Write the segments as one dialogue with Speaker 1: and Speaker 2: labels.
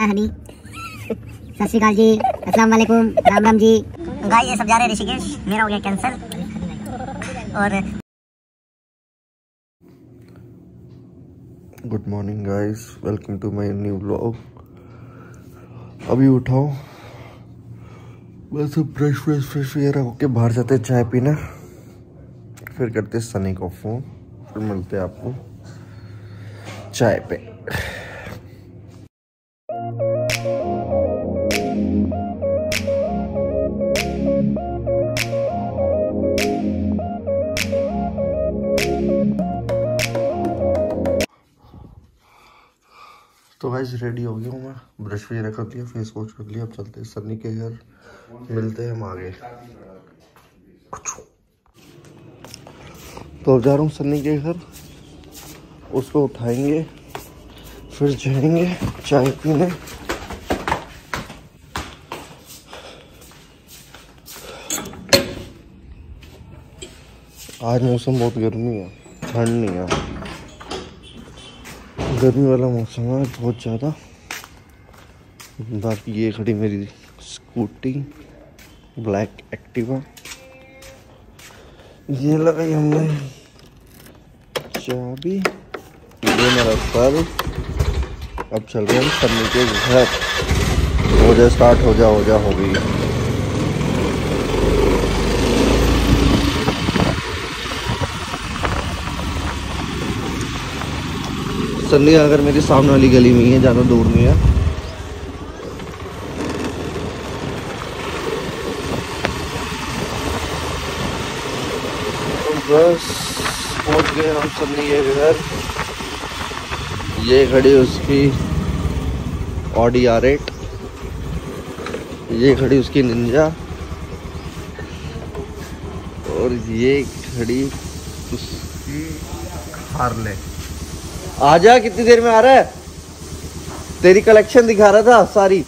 Speaker 1: हनी सत श्री अकाल जी, अस्सलाम वालेकुम, राम राम जी। गाइस ये सब जा रहे हैं ऋषिकेश, मेरा हो गया कैंसिल। और
Speaker 2: good morning guys, welcome to my new vlog. अभी उठाओ, बस ब्रश वगैरह होके बाहर जाते हैं चाय पीना, फिर करते सनी को फोन, फिर मिलते हैं आपको चाय पे। तो गाइस रेडी हो गया हूँ मैं, ब्रश वगैरह कर लिया, फेस वॉश कर लिया। अब चलते हैं सन्नी के घर, मिलते हैं हम आगे। तो अब जा रहा हूँ सन्नी के घर, उसको उठाएंगे, फिर जाएंगे चाय पीने। आज मौसम बहुत गर्मी है, ठंड नहीं है, गर्मी वाला मौसम है बहुत ज़्यादा। बाकी ये खड़ी मेरी स्कूटी ब्लैक एक्टिवा, ये लगाई हमने चाबी, ये मेरा सर। अब चल रहे हैं हम सन्नी के घर। हो जा स्टार्ट, हो जा हो गई। सन्नी अगर मेरी सामने वाली गली में ही है, ज़्यादा दूर नहीं है। तो बस पहुंच गए हम सन्नी के घर। ये खड़ी उसकी ऑडी R8, ये खड़ी उसकी निंजा, और ये खड़ी उसकी हार्ले। आजा, कितनी देर में आ रहा है? तेरी कलेक्शन दिखा रहा था सारी।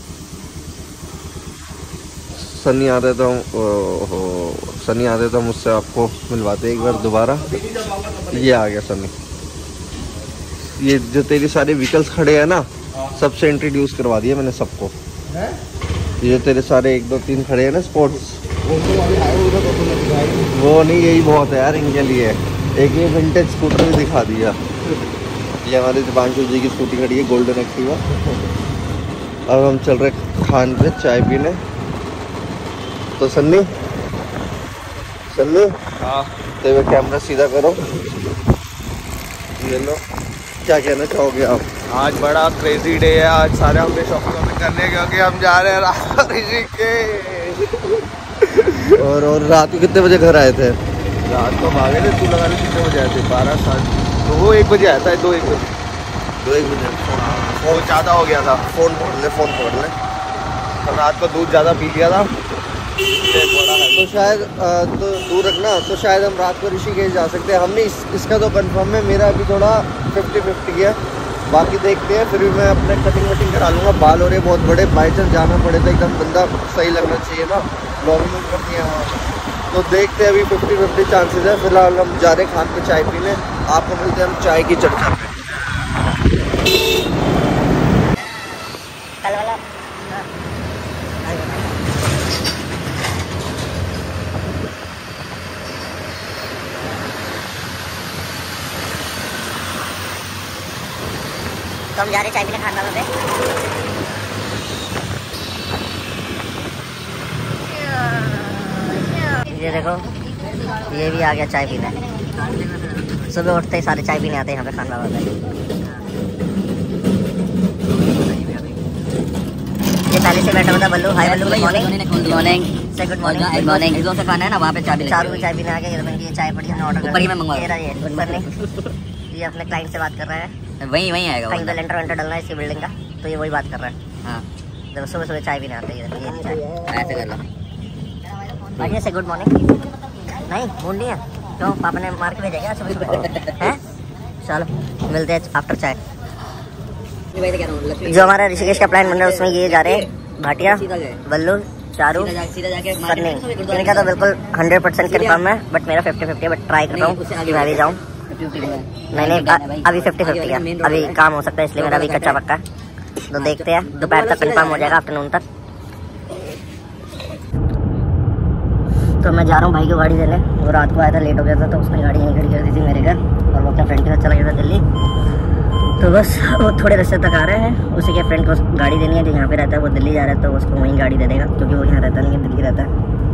Speaker 2: सनी आ रहा था, सनी आ रहा था, मुझसे आपको मिलवाते एक बार दोबारा। ये आ गया सनी। ये जो तेरी सारे व्हीकल्स खड़े हैं ना, सबसे इंट्रोड्यूस करवा दिया मैंने सबको। ये तेरे सारे 1 2 3 खड़े हैं ना स्पोर्ट्स, वो नहीं, यही बहुत है यार इनके लिए। एक ये विंटेज स्कूटर भी दिखा दिया। ये हमारे दिपांशु जी की स्कूटी खड़ी है, गोल्डन एक्टिवा। अब हम चल रहे खान पे चाय पीने। तो सन्नी
Speaker 3: हाँ,
Speaker 2: तो वे कैमरा सीधा करो, ले लो। क्या कहना चाहोगे आप?
Speaker 3: आज बड़ा क्रेजी डे है। आज सारे हमने शॉपिंग करने, क्योंकि हम जा रहे हैं ऋषिकेश।
Speaker 2: और रात को कितने बजे घर आए थे?
Speaker 3: रात को भागे थे, तू लगा कितने बजे आए थे? 12 साढ़े, तो वो 1 बजे आया था। 2-1 बजे वो ज़्यादा हो गया था।
Speaker 2: फोन पकड़ ले।
Speaker 3: हम रात को दूध ज़्यादा पी लिया था,
Speaker 2: तो शायद तो दूर रखना, तो शायद हम रात को ऋषिकेश जा सकते हैं। हमने इसका तो कंफर्म है, मेरा अभी थोड़ा 50-50 है। बाकी देखते हैं, फिर भी मैं अपने कटिंग वटिंग करा लूँगा। बाल हो रहे बहुत बड़े, बाई चांस जाना पड़े तो एकदम बंदा सही लगना चाहिए ना, लॉन्ग करनी है वहाँ। तो देखते हैं, अभी 50-50 चांसेस है। फिलहाल हम जा रहे खान पे चाय पीने। आपको मिलते हैं हम चाय की चर्चा पे।
Speaker 1: कल वाला तो हम जा रहे चाय पीने खान वाला पे। ये देखो, ये भी आ गया चाय पीने। सुबह उठते ही सारे चाय पीने आते हैं यहाँ पे खान वाला पे। ये पहले से बैठा हुआ था Ballu. Hi Ballu, good morning. से गुड मॉर्निंग। Good morning. इधर से खाना है ना, वहाँ पे चाय चारों चाय पीने आ गए। ये चाय पड़ी, हमने ऑर्डर कर मंगवाया। ये अपने क्लाइंट से बात कर रहा है, वहीं आएगा। कहीं पे लेंटर वेंटर डलना है इसकी बिल्डिंग का, तो ये वही बात कर रहा है। हाँ, जब सुबह चाय पीने आते हैं। ये चाय ऐसे कर लो। बढ़िया से गुड मॉर्निंग। नहीं मूड नहीं है, क्यों? पापा ने मार के भेजा सुबह हैं? चलो मिलते हैं आफ्टर चाय। जो हमारा ऋषिकेश का प्लान बन रहा है, उसमें ये जा रहे हैं भाटिया, बल्लू, चारू, सन्नी। इनका तो बिल्कुल 100% कन्फर्म है, बट मेरा 50-50 है। बट ट्राई कर रहा हूँ कि मैं भी जाऊँ। नहीं अभी 50-50 है। अभी काम हो सकता है, इसलिए मेरा अभी कच्चा पक्का। तो देखते हैं, दोपहर तक कंफर्म हो जाएगा, आफ्टरनून तक। तो मैं जा रहा हूँ भाई को गाड़ी देने। वो रात को आया था, लेट हो गया था, तो उसने गाड़ी यहीं खड़ी कर दी थी मेरे घर, और वो अपने फ्रेंड के साथ चला गया था दिल्ली। तो बस वो थोड़े रास्ते तक आ रहे हैं, उसी के फ्रेंड को गाड़ी देनी है जो यहाँ पे रहता है। वो दिल्ली जा रहा है तो उसको वहीं गाड़ी दे देगा, क्योंकि वो यहाँ रहता नहीं है, दिल्ली रहता है।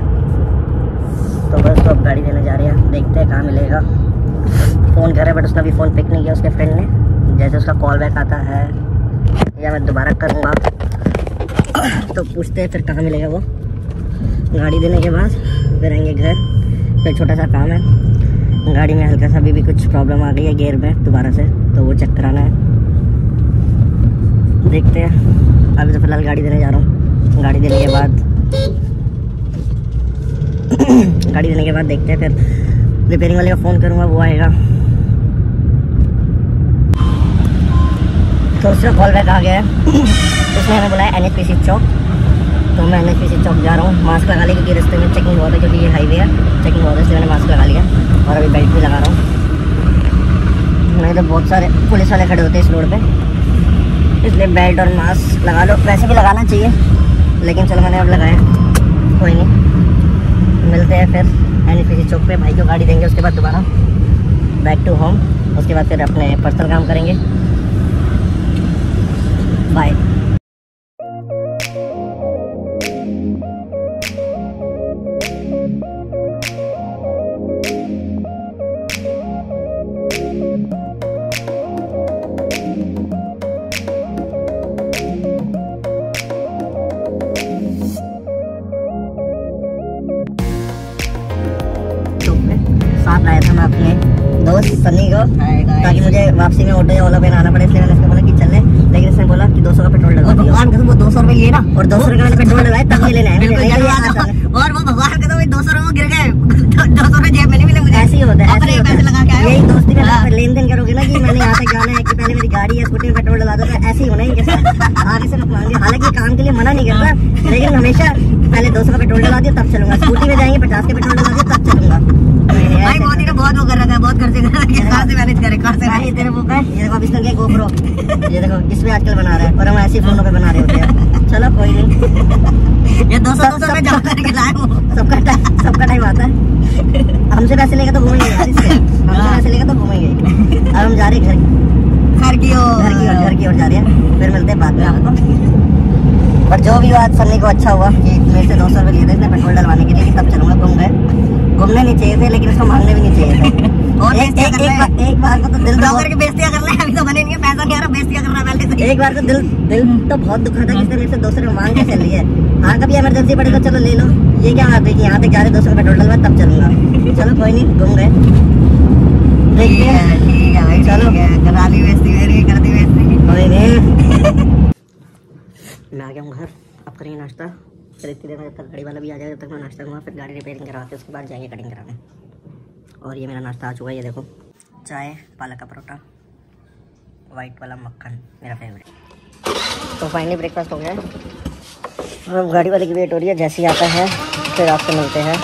Speaker 1: तो बस तो अब गाड़ी देने जा रहे हैं, देखते हैं कहाँ मिलेगा। फ़ोन कर रहे बट उसका भी फ़ोन पिक नहीं किया उसके फ्रेंड ने। जैसे उसका कॉल बैक आता है या मैं दोबारा करूँगा तो पूछते हैं फिर कहाँ मिलेगा वो। गाड़ी देने के बाद फिर आएंगे घर। फिर छोटा सा काम है, गाड़ी में हल्का सा अभी भी कुछ प्रॉब्लम आ गई है गियर में दोबारा से, तो वो चेक कराना है। देखते हैं, अभी तो फिलहाल गाड़ी देने जा रहा हूँ। गाड़ी देने के बाद देखते हैं, फिर रिपेयरिंग वाले को फ़ोन करूँगा, वो आएगा। तो उसका कॉल बैक आ गया है। उसने हमें बुलाया NHPC चौक, तो मैं NHPC चौक जा रहा हूँ। मास्क लगा लिया क्योंकि रास्ते में चेकिंग हुआ था, क्योंकि ये हाईवे है, चेकिंग हुआ था, इसलिए मैंने मास्क लगा लिया और अभी बेल्ट भी लगा रहा हूँ। नहीं तो बहुत सारे पुलिस वाले खड़े होते हैं इस रोड पे, इसलिए बेल्ट और मास्क लगा लो। वैसे भी लगाना चाहिए, लेकिन चलो मैंने अब लगाया, कोई नहीं। मिलते हैं फिर NHPC चौक पे, भाई को गाड़ी देंगे, उसके बाद दोबारा बैक टू होम। उसके बाद फिर अपने पर्सनल काम करेंगे। बाय। साथ लाया था मैं अपने दोस्त सन्नी को, ताकि मुझे वापसी में ऑटो या ओला पे आना पड़े, इसलिए मैंने उसको बोला कि चल ले। लेकिन इसने बोला कि 200 का पेट्रोल डलवा दिया। भगवान कसम वो 200 रुपए लिए ना, और 200 रुपए मैंने पेट्रोल डलवाया तब ये लेना है। और वो भगवान कसम 200 रुपए गिर गए, 200 रुपए जेब में नहीं मिले मुझे। ऐसे ही होता है, यही दोस्ती में लेन देन करोगे ना कि मैंने यहाँ तक जाना है, कि पहले मेरी गाड़ी या स्कूटी में पेट्रोल डला दो, तो ऐसे ही होना ही कैसे आगे से मत मांगे। हालांकि काम के लिए मना नहीं करता, लेकिन हमेशा पहले 200 का पेट्रोल डला दिया तब चलूंगा। स्कूटी में जाएंगे 50 के पेट्रोल डला दिया तब चलूंगा। भाई मोदी ने बहुत वो कर रखा है, बहुत खर्चे कर रखे हैं, से मैनेज करे, कार से भाई तेरे वो है। ये देखो अब इसका क्या GoPro, ये देखो इसमें आजकल बना रहा है, और हम ऐसे फोनों पे बना रहे होते हैं। चलो कोई नहीं, ये 200 में जमा करके लाए हो। सबका टाइम आता है। हमसे पैसे लेगा तो घूमेंगे यार, इससे हमसे पैसे लेगा तो घूमेंगे। अब हम जा रहे हैं घर की ओर जा रहे हैं। फिर मिलते हैं बाद में आपको। पर जो भी बात सन्नी को अच्छा हुआ कि मेरे से 200 रुपये लिए थे इसने पेट्रोल डलवाने के लिए, कि तब चलूंगा। घूमने नहीं चाहिए थे, लेकिन उसको मांगने भी नहीं चाहिए थे। और एक बार को तो दिल की बेइज्जतियां कर ले, अभी तो बने नहीं है, पैसा नहीं आ रहा, बेइज्जतियां करना पहले से। एक बार तो दिल तो बहुत दुख रहा था कि इसने मेरे से 200 रुपये मांग के चल रही है। हाँ कभी इमरजेंसी पड़ी तो चलो ले लो, ये क्या बात है कि यहाँ तक जा रहे 200 पेट्रोल डलवा तब चलूंगा। चलो कोई नहीं, घूम गए, देखते हैं। चलो करा ली बेइज्जती मेरी, कर दी बेइज्जती, कोई नहीं। मैं आ गया हूँ घर, अब करेंगे नाश्ता। फिर इतनी देर में जब तक गाड़ी वाला भी आ जाएगा तब तक मैं नाश्ता करूँगा, फिर गाड़ी रिपेयरिंग करवाते उसके बाद जाएंगे कटिंग कराने। और ये मेरा नाश्ता आ चुका है, ये देखो, चाय, पालक का परोठा, वाइट वाला मक्खन, मेरा फेवरेट। तो फाइनली ब्रेकफास्ट हो गया है, अब गाड़ी वाले की वेट हो रही है, जैसे ही आता है फिर आपसे मिलते हैं।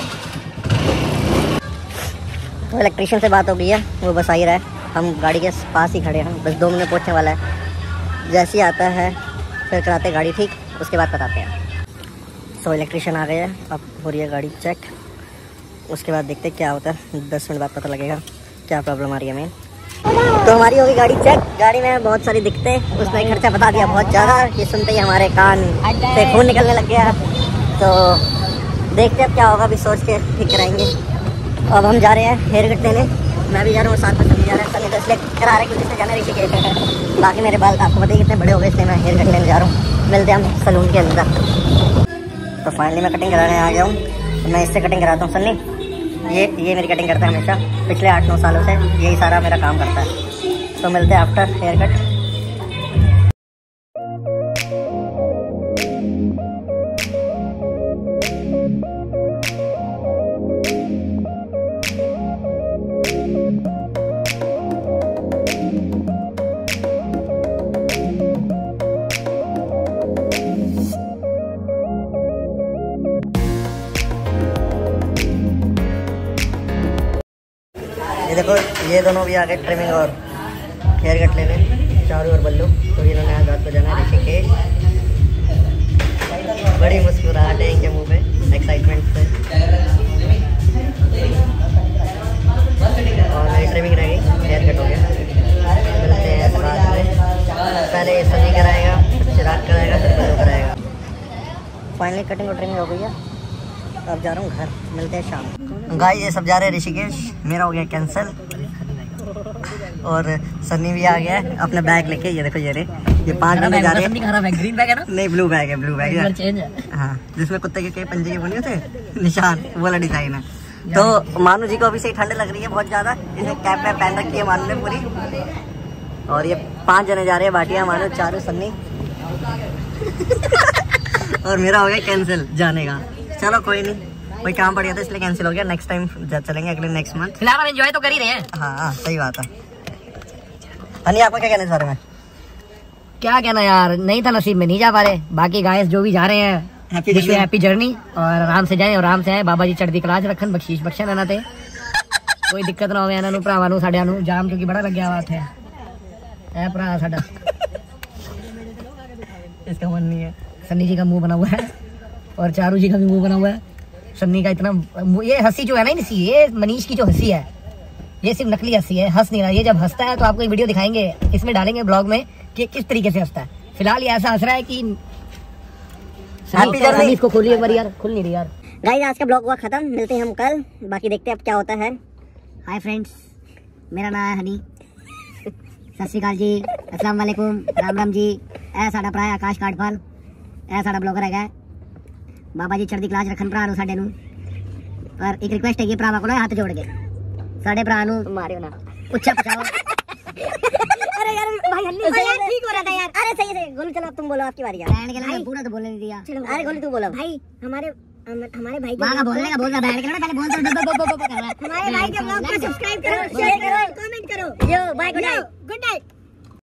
Speaker 1: तो इलेक्ट्रीशियन से बात हो गई है, वो बस आ ही रहा है, हम गाड़ी के पास ही खड़े हैं, बस 2 मिनट पहुँचने वाला है। जैसे ही आता है फिर कराते गाड़ी ठीक, उसके बाद बताते हैं। तो इलेक्ट्रीशियन आ गए हैं, अब हो रही है गाड़ी चेक, उसके बाद देखते हैं क्या होता है। 10 मिनट बाद पता लगेगा क्या प्रॉब्लम आ रही है मेन। तो हमारी होगी गाड़ी चेक। गाड़ी में बहुत सारी दिक्कतें, उसने खर्चा बता दिया बहुत ज़्यादा, ये सुनते ही हमारे कान से खून निकलने लग गया। तो देखते अब क्या होगा, अभी सोच के ठीक कराएंगे। अब हम जा रहे हैं हेयर कट लेने, मैं भी जा रहा हूँ, साथ में सभी जा रहे हैं। सभी तो इसलिए करा रहे क्योंकि इससे जाना ऋषिकेश है, बाकी मेरे बाल आपको पता ही कितने बड़े हो गए, इसलिए मैं हेयर कट लेने जा रहा हूँ। मिलते हैं हम सलून के अंदर। तो फाइनली मैं कटिंग कराने आ गया हूँ, मैं इससे कटिंग कराता हूँ। सन्नी ये मेरी कटिंग करता है हमेशा, पिछले 8-9 सालों से यही सारा मेरा काम करता है। तो मिलते हैं आफ्टर हेयर कट। ये देखो, ये दोनों भी आ गए ट्रिमिंग और हेयर कट लेने चारू और बल्लू, तो इन्होंने आज रात को जाना है ऋषिकेश। बड़ी मुस्कुराहट है इनके मुंह पे एक्साइटमेंट से। और मेरी ट्रिमिंग रह गई, हेयर कट हो गया। मिलते हैं बाद में। पहले सनी कराएगा, चिराग कराएगा, फिर बल्लू कराएगा। फाइनली कटिंग और ट्रिमिंग हो गई है, अब जा रहा हूँ घर। मिलते हैं शाम। गाइस ये सब जा रहे हैं ऋषिकेश, मेरा हो गया कैंसिल। और सन्नी भी आ गया है अपना बैग लेके। ये देखो ये 5 बंदे जा रहे हैं। ग्रीन बैग है ना? नहीं, ब्लू बैग है, ब्लू बैग है। हाँ, जिसमें कुत्ते के पंजे के बने होते निशान, वो वाला डिजाइन है। तो मानू जी को अभी से ठंड लग रही है बहुत ज्यादा, इसे कैप में पहन रखी है मानू ने पूरी। और ये 5 जने जा रहे हैं, बाटियां, मानू, चारू, सन्नी। और मेरा हो गया कैंसिल जाने का। चलो कोई नहीं, कोई काम पड़ गया था इसलिए कैंसिल हो गया। नेक्स्ट टाइम चलेंगे, अगले नेक्स्ट मंथ। फिलहाल हम एंजॉय तो कर ही रहे हैं। हाँ सही बात है। हनी आपको क्या कहना है इस बारे में?
Speaker 4: क्या कहना यार, नहीं था नसीब में, नहीं जा पा रहे। बाकी गाइस जो भी जा रहे हैं हैप्पी जर्नी, और आराम से जाएं और आराम से आए। बाबा जी चढ़ती कलाश रखन, बख्शीश बख्शा ना थे, कोई दिक्कत ना होवे। इन्हां नूं भरावां नूं साडियां नूं जाम क्योंकि बड़ा लग्या हुआ थे। ऐ भरा साडा इसका मन नहीं है। सन्नी जी का मुंह बना हुआ है और चारू जी का भी मुंह बना हुआ है। सन्नी का इतना, ये हंसी जो है ना इनसी, ये मनीष की जो हंसी है, ये सिर्फ नकली हंसी है, हंस नहीं रहा। ये जब हंसता है तो आपको एक वीडियो दिखाएंगे, इसमें डालेंगे ब्लॉग में कि किस तरीके से हंसता है। फिलहाल ये ऐसा हंस रहा है कि इसको खोलिए एक बार यार, खुल नहीं रही यार।
Speaker 1: गाइस आज का ब्लॉग हुआ खत्म, मिलते हैं हम कल, बाकी देखते हैं अब क्या होता है।
Speaker 4: हाय फ्रेंड्स, मेरा नाम है हनी। सत श्री अकाल जी, अस्सलाम वालेकुम, राम राम जी। ऐ साडा भरा आकाश काटपाल, ऐ साडा ब्लॉगर है। बाबा जी चढ़ती क्लास रखन भरा साडे नूं, पर एक रिक्वेस्ट है कि भरावां कोल हाथ जोड़ के साडे भरा नूं मारियो ना, उच्चा पचाओ।
Speaker 1: अरे यार भाई हन्नी ठीक हो रहा था यार। अरे सही है, गोलू चलो अब तुम बोलो, आपकी बारी यार।
Speaker 4: के पूरा तो बोलने नहीं दिया।
Speaker 1: अरे गोलू तू बोलो।
Speaker 4: भाई हमारे भाई को बोलने का बोल रहा है, पहले बोल दो। हमारे भाई के ब्लॉग को सब्सक्राइब करो, शेयर करो, कमेंट करो।
Speaker 1: Yo bye, good night.